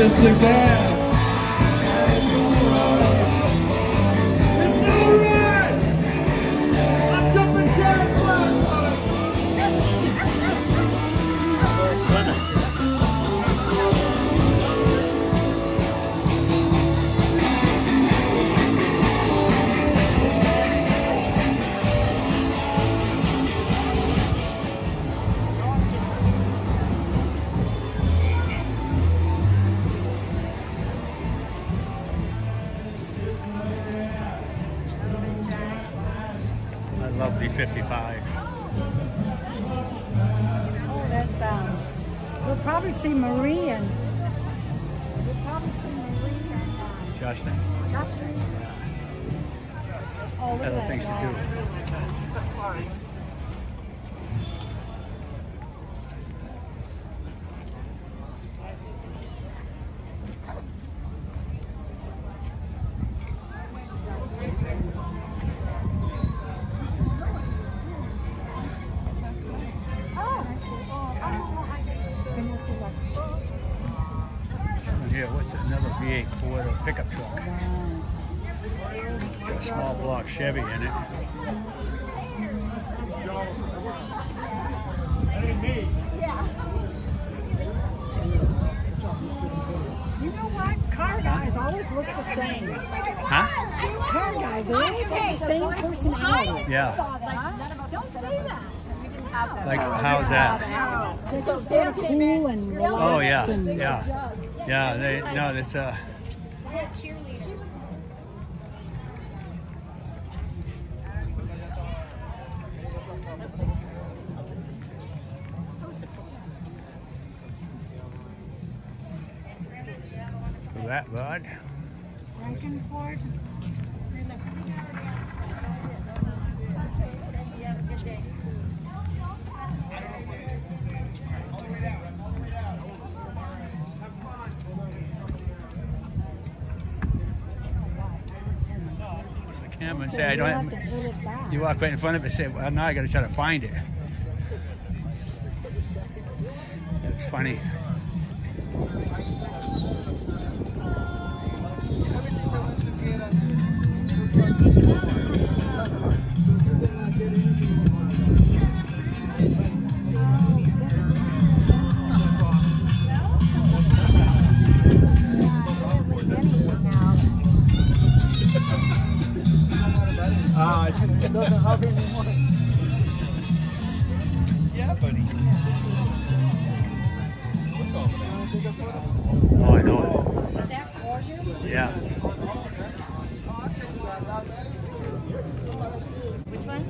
it's again. Lovely 55. Oh, that's we'll probably see Marie and Justin. Justin. Yeah. Oh, look at Other that things to dog. do. Here, what's it? Another V8 Ford or pickup truck. It's got a small block Chevy in it. You know what? Car guys always look the same. Huh? Car guys, they always have the same personality. Yeah. Don't say that. We didn't have that. Like, how's that? They're just sort of cool and relaxed. Oh, yeah. And, Yeah. Yeah, no, that's that, bud. Franken Ford. Camera and say I don't have, you walk right in front of it and say, well, now I got to try to find it. It's funny. It doesn't have anymore. Yeah, buddy. Oh, I know it. is that gorgeous? Yeah. Which one?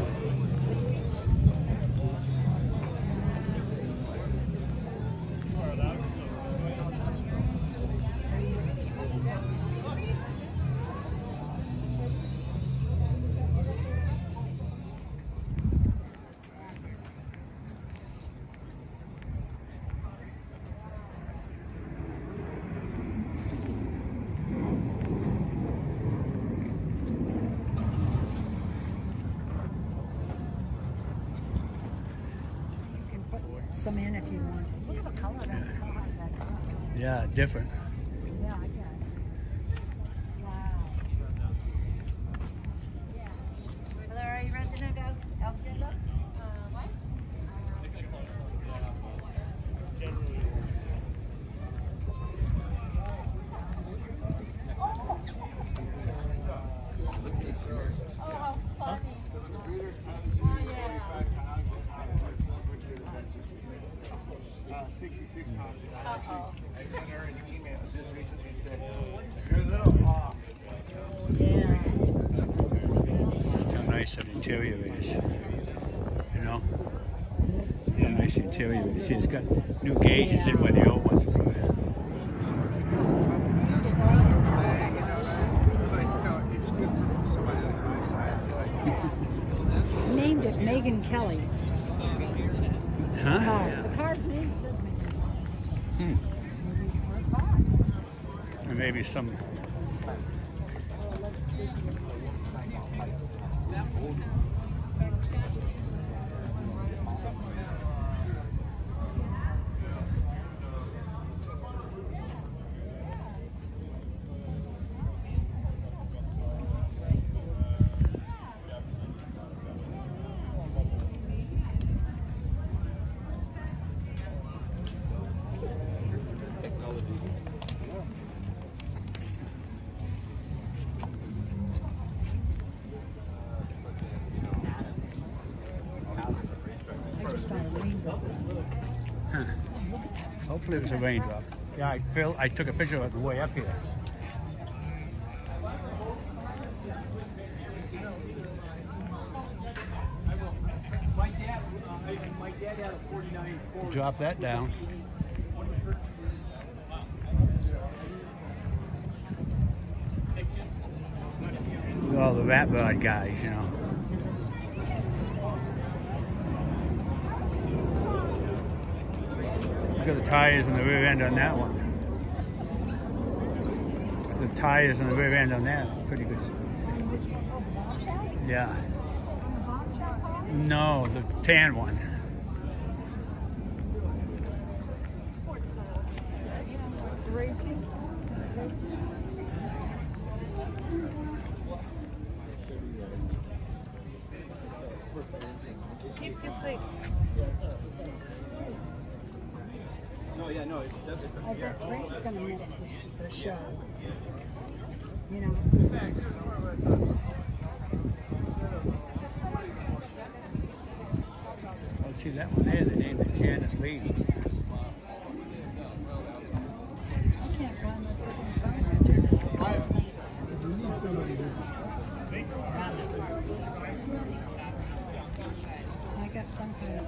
Some in if you want. Look at the color of that car. Yeah, different. Yeah, I guess. Wow. Hello, are you resident of El Segundo? What? Oh, how funny. Oh, yeah. 66 pounds. Uh-oh. I sent her an email just recently and said, you're a little off. Yeah. How nice the interior is. You know? How nice the interior is. See, it's got new gauges in where the old ones were. Named it Megan Kelly. Huh? Car. The car's name says Megan Kelly. And maybe some. just got a rainbow. Huh. Look at that. Hopefully it was a raindrop. Yeah, I took a picture of it on the way up here. My dad had a 49 Ford. Drop that down. All the rat rod guys, you know. Look at the tires on the rear end on that one. The tires on the rear end on that, pretty good. Yeah. No, the tan one. Racing. 56. No, yeah, no, it's I bet Frank's gonna miss the show. You know. Oh, see that one there, they named it Janet Lee. I can't find my freaking phone. I just I got some kind of.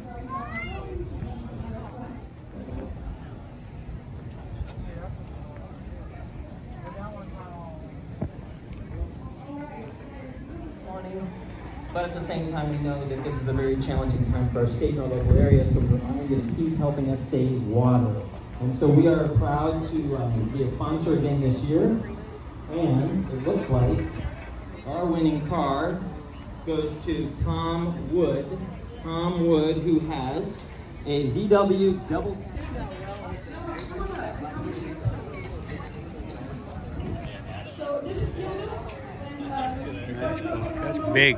But at the same time, we know that this is a very challenging time for our state and our local area, so we're only going to keep helping us save water. And so we are proud to be a sponsor again this year. And it looks like our winning car goes to Tom Wood. Tom Wood, who has a VW double. So this is That's big.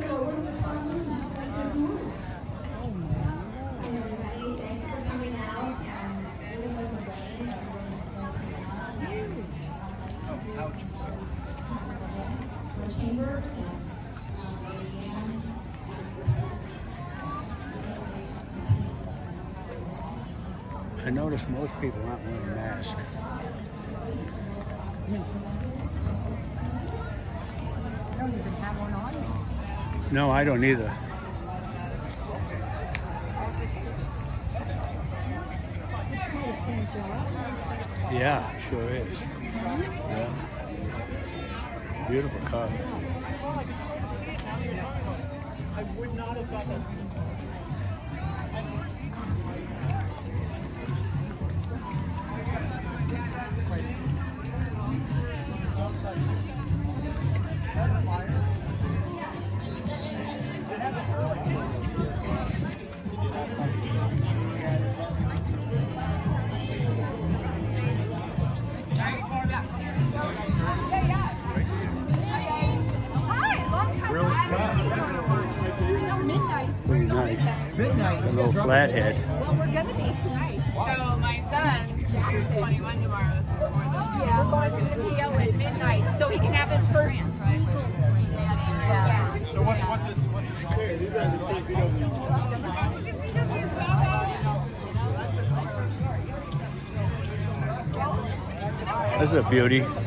Chambers I noticed most people aren't wearing masks. I don't even have one on me. No, I don't either. Yeah, sure is. Yeah. Beautiful car. Well, I can sort of see it now you're talking about it. I would not have thought that. Pretty nice. A little flathead. Well, we're gonna be tonight. So my son, who's 21 tomorrow, yeah, we're going to the PO at midnight, so he can have his first. Yeah. So what's this experience? You guys are taking video. That's a beauty. Oh wow,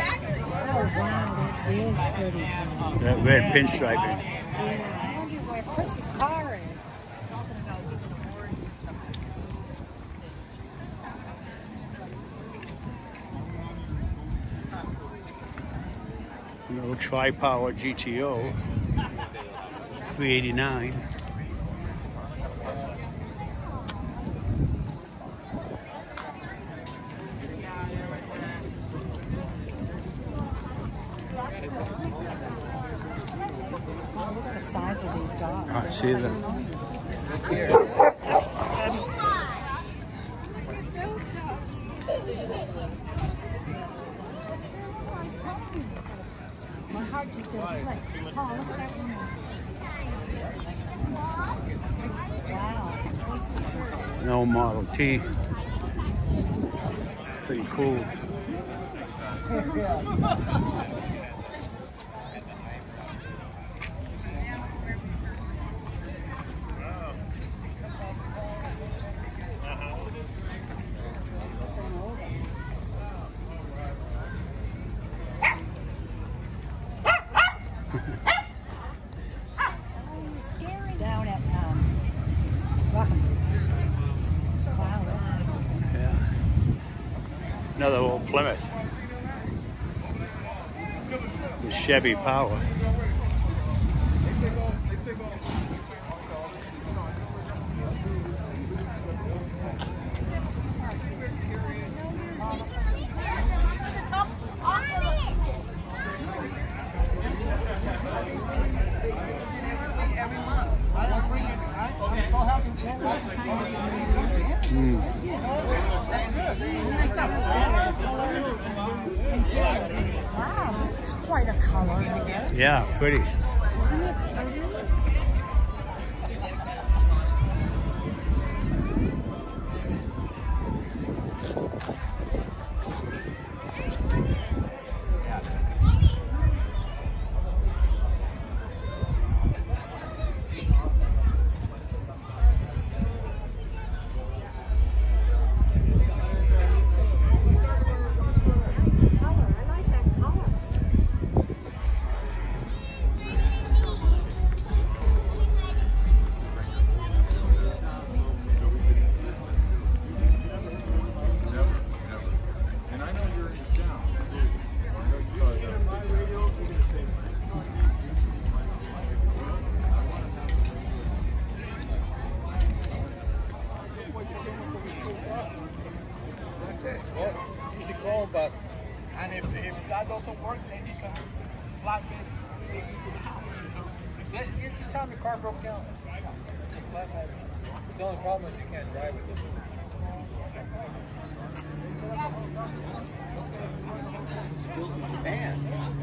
that is pretty. That red pinstriping. Yeah, I wonder where Chris's car is. Little tri-power GTO, 389. Look at the size of these dogs. I see that. My heart just did a flip. Oh, look at that one. Wow. An old Model T. Pretty cool. Another old Plymouth with Chevy power. Wow, this is quite a color. Yeah, pretty. Isn't it pretty? But and if that doesn't work, then you can flat it into the house. It's just time the car broke down. The only problem is you can't drive with it. Man.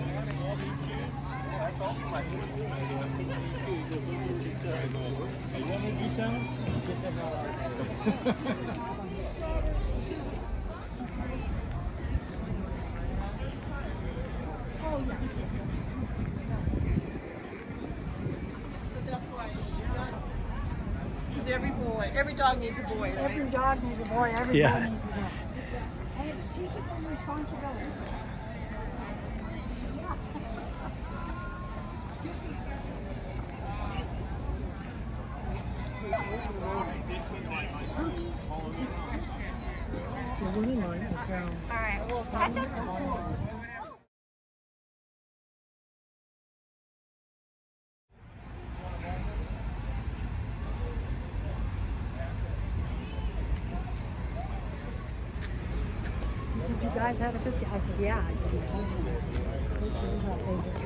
Because every dog needs a boy, right? Every dog needs a boy, every Yeah. boy needs a girl. And teach it some responsibility. So what do you know? All right, well, He said, you guys had a 50. I said, yeah. I said, yeah. Which was our favorite.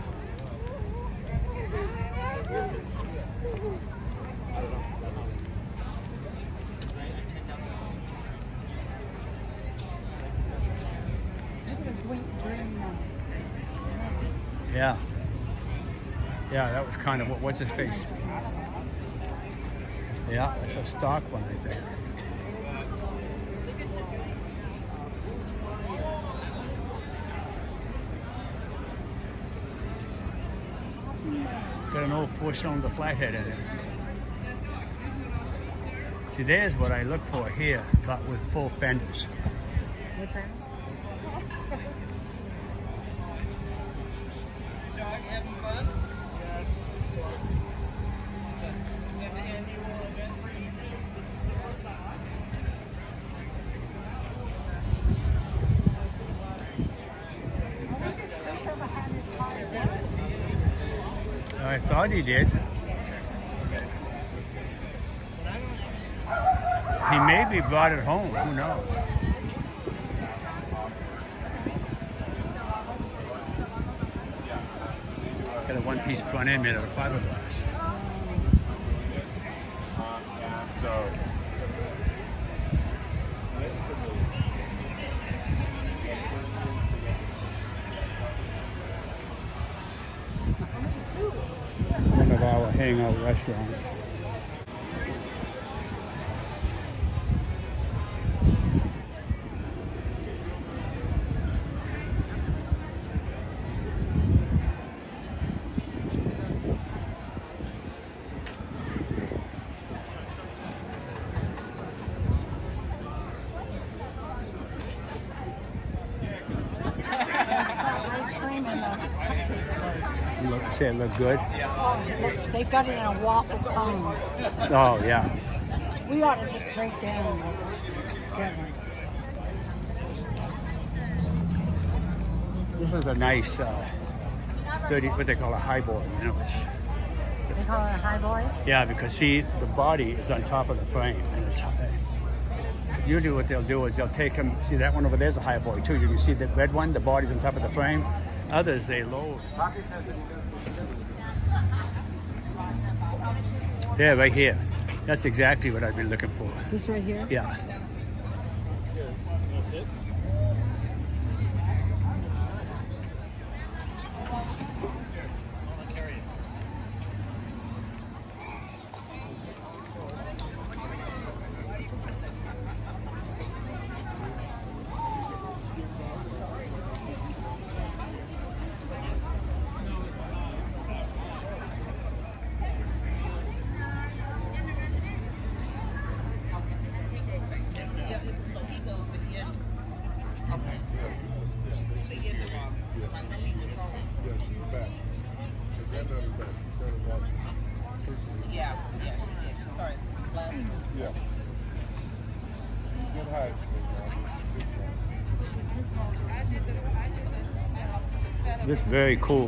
Look at the great green. Yeah. Yeah, that was kind of what's his face? Yeah, it's a stock one, I think. Got an old 4-cylinder flathead in it. See, there's what I look for here, but with full fenders. What's that? Dog having fun? Yes. An annual event for you. I thought he did. He maybe brought it home, who knows? Got a one-piece front end made out of fiberglass. So. One of our hangout restaurants. Ice cream and the cupcake place. Say it looked good? Oh, it looks, they've got it in a waffle cone. Oh, yeah. We ought to just break down and get one. This is a nice 30, what they call a highboy. You know, They call it a high boy? yeah, because see, the body is on top of the frame, and it's usually what they'll do is they'll take them. See that one over there's a highboy too. You can see the red one, the body's on top of the frame. Others they load. Yeah, right here. That's exactly what I've been looking for. This right here? Yeah. This is very cool.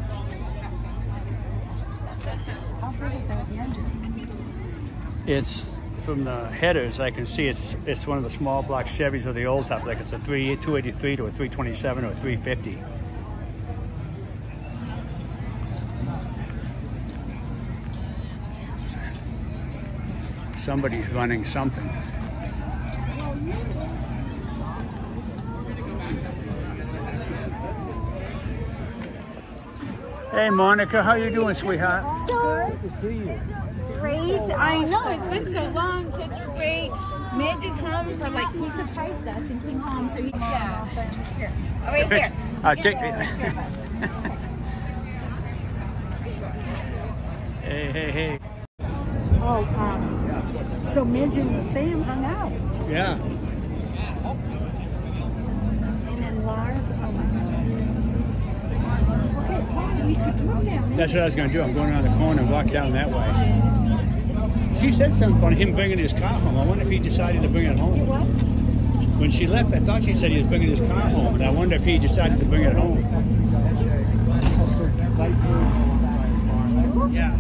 How big is that engine? It's from the headers. I can see it's one of the small block Chevys of the old type, like it's a 283 to a 327 or a 350. Somebody's running something. Hey Monica, how you doing, sweetheart? So Good to see you. great. I know, it's been so long. Kids are great. Midge is home for like, he surprised us and came home. So he, yeah. Here. Oh, wait, here. Take Hey. Oh, so Midge and Sam hung out. Yeah. And then Lars, oh my God. Okay, well, we could go down there. That's what I was going to do. I'm going around the corner and walk down that way. She said something about him bringing his car home. I wonder if he decided to bring it home. What? When she left, I thought she said he was bringing his car home, and I wonder if he decided to bring it home. Yeah.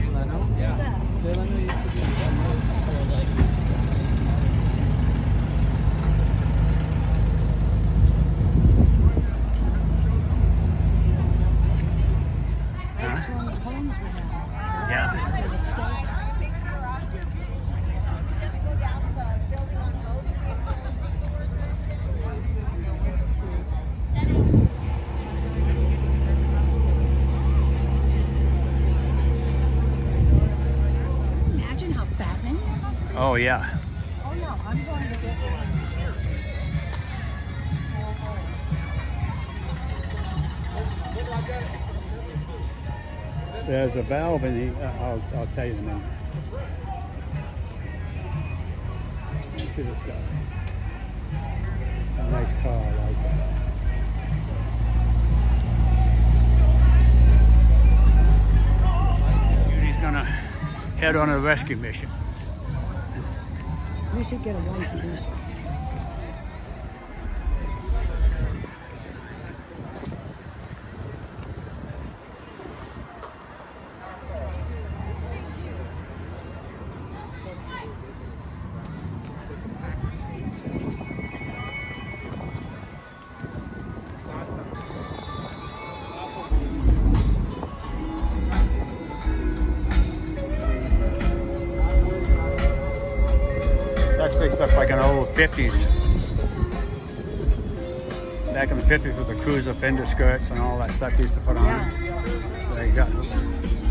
That's when the homes were down. Yeah. So the state- Imagine how Batman was. Oh, yeah. Oh no, I'm going to get one. There's a valve in the, I'll tell you in a minute. See this guy. A nice car, I like it. He's gonna head on a rescue mission. We should get a one condition. That's fixed up like an old 50s. Back in the 50s with the cruiser fender skirts and all that stuff they used to put on. Yeah. There you go.